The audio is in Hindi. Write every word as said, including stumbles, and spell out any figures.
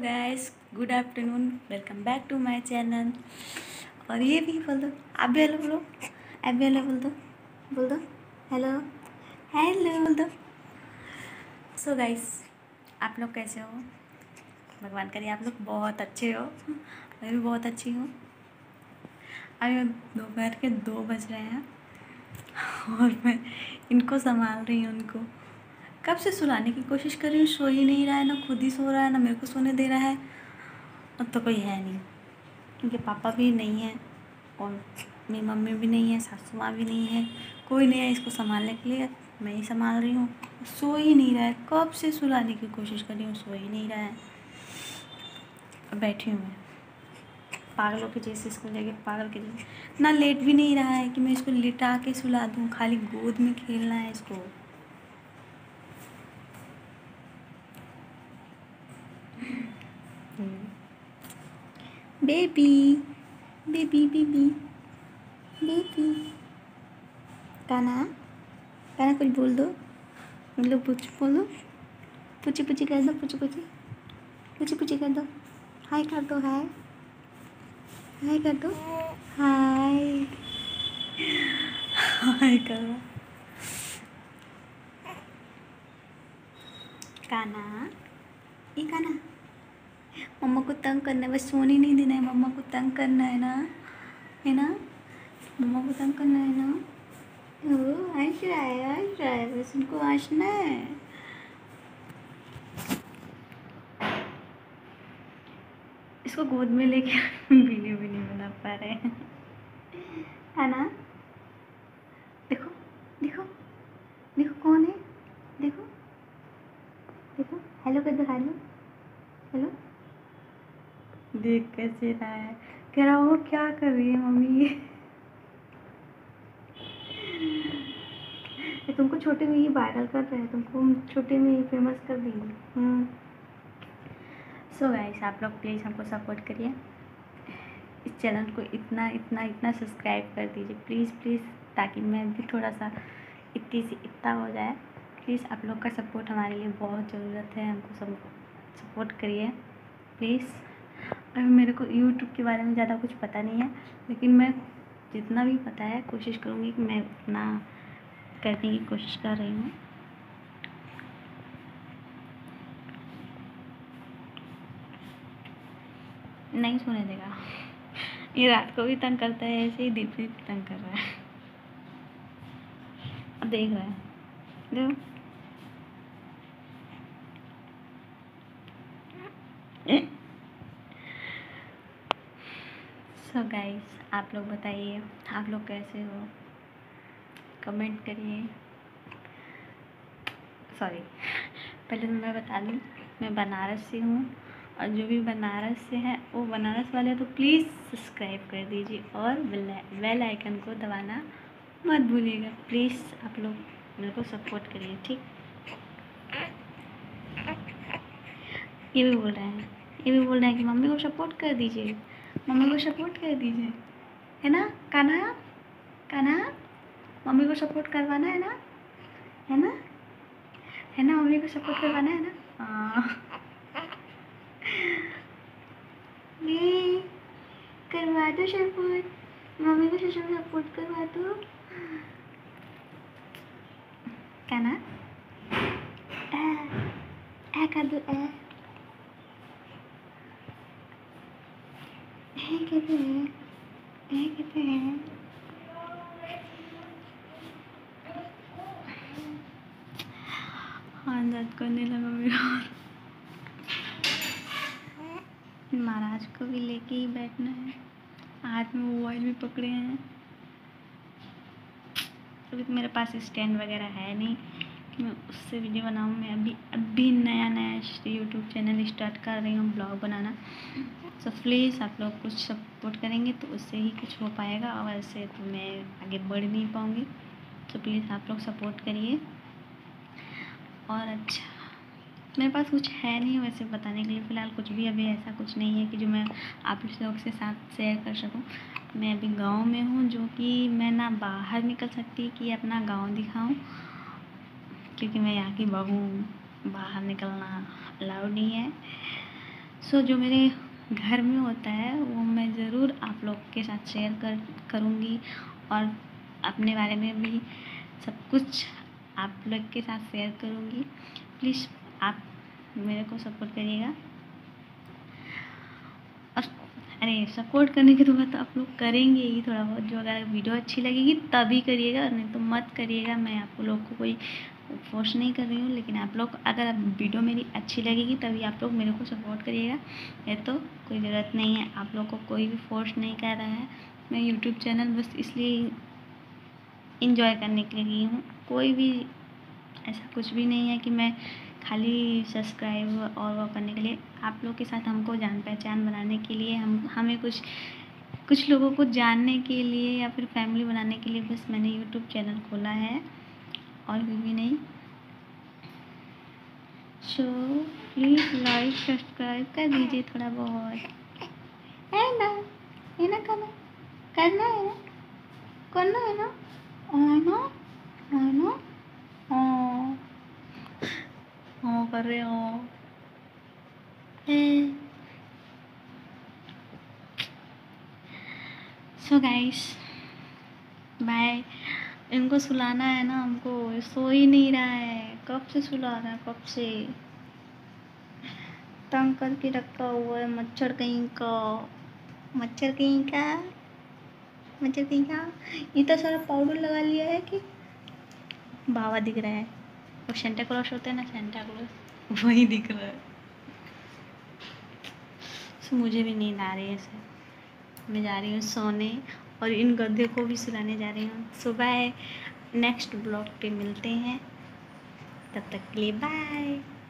Guys, good afternoon. Welcome back to my channel. और ये भी बोल दो, आप भी हेलो बोलो, आप भी हेलो बोल दो, बोल दो हेलो, हेलो बोल दो। सो गाइस, आप लोग कैसे हो? भगवान करे आप लोग बहुत अच्छे हो। मैं भी बहुत अच्छी हूँ। अभी दोपहर के दो बज रहे हैं और मैं इनको संभाल रही हूँ। उनको कब से सुलाने की कोशिश कर रही हूँ, सो ही नहीं रहा है, ना खुद ही सो रहा है, ना मेरे को सोने दे रहा है। अब तो कोई है नहीं, क्योंकि पापा भी नहीं है और मेरी मम्मी भी नहीं है, सासू माँ भी नहीं है, कोई नहीं है इसको संभालने के लिए। मैं ही संभाल रही हूँ। सो ही नहीं रहा है, कब से सुलाने की कोशिश कर रही हूँ, सो ही नहीं रहा है। अब बैठी हूँ मैं पागलों के जैसे, इसको लेके पागल के जैसे। ना लेट भी नहीं रहा है कि मैं इसको लिटा के सुला दूँ, खाली गोद में खेलना है इसको। बेबी बेबी बेबी बेबी काना काना, कुछ बोल दो। मतलब कुछ बोलो, पुची पुची कर दो, पुची पुची पुची पुची कर दो, हाय कर दो, हाय हाय कर दो, हाय हाय करो। काना, ये काना, मम्मा को तंग करना है, बस सोने नहीं देना है, मम्मा को तंग करना है ना, है ना, मम्मा को तंग करना है ना। ओ हंस रहा है, हंस रहा है, बस उनको हंसना है। इसको गोद में लेके वीडियो भी नहीं बना पा रहे हैं, है ना। देखो देखो देखो कौन है, देखो देखो, हेलो कर दो, हेलो हेलो। देख कैसे रहा है, कह रहा वो क्या कर रही है मम्मी। ये तुमको छोटे में ही वायरल कर रहे हैं, तुमको छोटे में ही फेमस कर देंगे। सो गाइस, आप लोग प्लीज़ हमको सपोर्ट करिए, इस चैनल को इतना इतना इतना सब्सक्राइब कर दीजिए प्लीज़ प्लीज़, ताकि मैं भी थोड़ा सा इतनी सी इतना हो जाए। प्लीज़ आप लोग का सपोर्ट हमारे लिए बहुत ज़रूरत है, हमको सब सपोर्ट करिए प्लीज़। अभी मेरे को यूट्यूब के बारे में ज़्यादा कुछ पता नहीं है, लेकिन मैं जितना भी पता है कोशिश करूँगी कि मैं उतना करने की कोशिश कर रही हूँ। नहीं सोने देगा, ये रात को भी तंग करता है, ऐसे ही दिन भी तंग कर रहा है। अब देख रहा है, देखो सो गाइस, आप लोग बताइए आप लोग कैसे हो, कमेंट करिए। सॉरी, पहले तो मैं बता दूँ मैं बनारस से हूँ, और जो भी बनारस से हैं वो बनारस वाले तो प्लीज़ सब्सक्राइब कर दीजिए और बेल आइकन को दबाना मत भूलिएगा। प्लीज़ आप लोग मेरे को सपोर्ट करिए, ठीक। ये भी बोल रहे हैं, ये भी बोल रहे हैं कि मम्मी को सपोर्ट कर दीजिए, मम्मी को सपोर्ट कर दीजिए, है ना कान्हा, कान्हा मम्मी को सपोर्ट करवाना है ना, है ना, है ना, मम्मी को सपोर्ट करवाना है ना। हाँ नहीं, करवा दो सपोर्ट, मम्मी को सपोर्ट करवा दो। कान्हा ऐ कर दो, ऐ ऐ कहते हैं, ऐ कहते हैं। हाँ, दर्द करने लगा मेरा। महाराज को भी लेके ही बैठना है, हाथ में मोबाइल भी पकड़े हैं। अभी तो मेरे पास स्टैंड वगैरह है नहीं कि मैं उससे वीडियो बनाऊँ। मैं अभी अभी नया नया यूट्यूब चैनल स्टार्ट कर रही हूँ, ब्लॉग बनाना। सो प्लीज़ आप लोग कुछ सपोर्ट करेंगे तो उससे ही कुछ हो पाएगा, और ऐसे तो मैं आगे बढ़ नहीं पाऊँगी। तो प्लीज़ आप लोग सपोर्ट करिए। और अच्छा, मेरे पास कुछ है नहीं वैसे बताने के लिए, फ़िलहाल कुछ भी अभी ऐसा कुछ नहीं है कि जो मैं आप लोग के साथ शेयर कर सकूं। मैं अभी गांव में हूँ, जो कि मैं ना बाहर निकल सकती कि अपना गांव दिखाऊं, क्योंकि मैं यहाँ की बहू हूँ, बाहर निकलना अलाउड नहीं है। सो जो मेरे घर में होता है वो मैं ज़रूर आप लोग के साथ शेयर कर करूँगी और अपने बारे में भी सब कुछ आप लोग के साथ शेयर करूँगी। प्लीज़ आप मेरे को सपोर्ट करिएगा। और अरे सपोर्ट करने के तो बात तो आप लोग करेंगे ही थोड़ा बहुत, जो अगर वीडियो अच्छी लगेगी तभी करिएगा, नहीं तो मत करिएगा। मैं आप लोग को कोई फोर्स नहीं कर रही हूँ, लेकिन आप लोग अगर आप वीडियो मेरी अच्छी लगेगी तभी आप लोग मेरे को सपोर्ट करिएगा, नहीं तो कोई ज़रूरत नहीं है। आप लोग को कोई भी फोर्स नहीं कर रहा है। मैं यूट्यूब चैनल बस इसलिए इंजॉय करने के लिए हूँ, कोई भी ऐसा कुछ भी नहीं है कि मैं खाली सब्सक्राइब और वो करने के लिए। आप लोग के साथ हमको जान पहचान बनाने के लिए, हम हमें कुछ कुछ लोगों को जानने के लिए या फिर फैमिली बनाने के लिए बस मैंने यूट्यूब चैनल खोला है, और कुछ भी नहीं। सो प्लीज़ लाइक सब्सक्राइब कर दीजिए थोड़ा बहुत, है ना? है ना? करना करना है ना? करना है ना? है ना? है ना? हाँ हाँ कर रहे हो। So guys bye. इनको सुलाना है ना हमको, सो ही नहीं रहा है। कब से सुला रहा है, कब से तंग करके रखा हुआ है। मच्छर कहीं का, मच्छर कहीं का, मच्छर कहीं का। इतना सारा पाउडर लगा लिया है कि बाबा दिख रहा है। वो सेंटा क्लॉस होते हैं ना, सेंटा क्लॉस वही दिख रहा है। सो मुझे भी नींद आ रही है, ऐसे मैं जा रही हूँ सोने और इन गधे को भी सुलाने जा रही हूँ। सुबह नेक्स्ट ब्लॉग पे मिलते हैं, तब तक के लिए बाय।